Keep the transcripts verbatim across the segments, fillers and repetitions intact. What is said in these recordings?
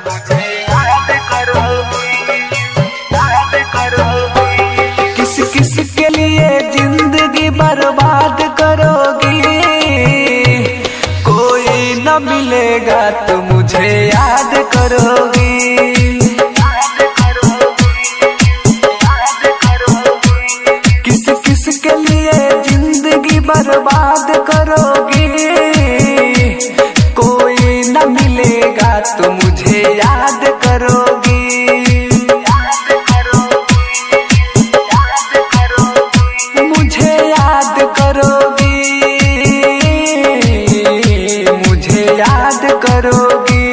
मुझे याद करोगी, याद करोगी। किस किस के लिए जिंदगी बर्बाद करोगी, कोई न मिलेगा तो मुझे याद करोगी। किस किस के लिए जिंदगी बर्बाद करोगी, कोई न मिलेगा तो मुझे याद करोगी। मुझे याद करोगी, मुझे याद करोगी।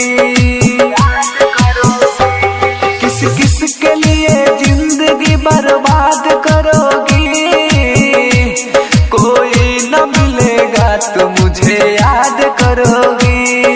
किस किस के लिए जिंदगी बर्बाद करोगी, कोई न मिलेगा तो मुझे याद करोगी।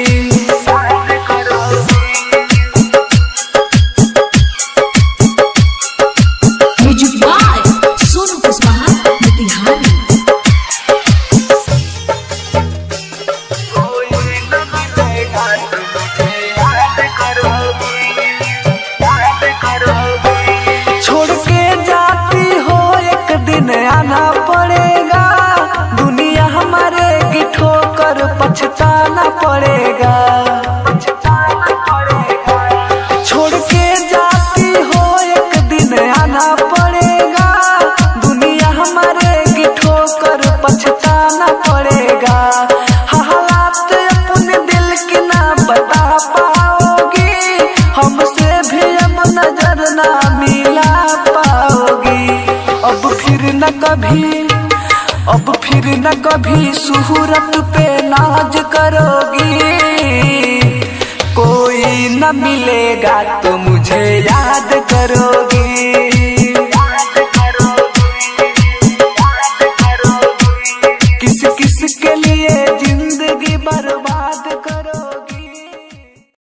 आना पड़ेगा दुनिया हमारे की ठोकर पछताना पड़ेगा, पछताना पड़ेगा। छोड़ के जाती हो एक दिन आना पड़ेगा, दुनिया हमारे की ठोकर पछताना पड़ेगा। हालात अपने दिल की ना बता पाओगी, हमसे भी अब नजर ना मिला पाओगी। अब फिर न कभी, अब फिर न कभी सूरत पे नाज करोगी, कोई न मिलेगा तो मुझे याद कर